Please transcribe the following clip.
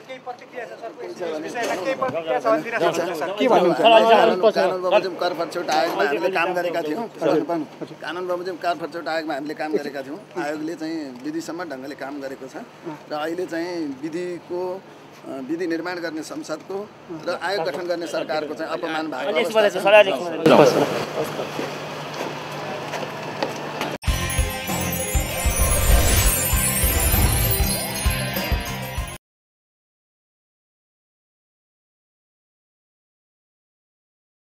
केही प्रतिक्रिया छ सर यस विषयमा केही प्रतिक्रिया छ भन्दिरा सर के भन्नुहुन्छ कानुन बमोजिम कर प्रक्षेपण आयोगमा हामीले काम गरेका थियौँ कानुन बमोजिम कर प्रक्षेपण आयोगमा हामीले काम गरेका थियौँ आयोगले चाहिँ विधिसम्म ढङ्गले काम गरेको छ र अहिले चाहिँ विधि निर्माण गर्ने संसदको र आयोग गठन गर्ने सरकारको चाहिँ अपमान भएको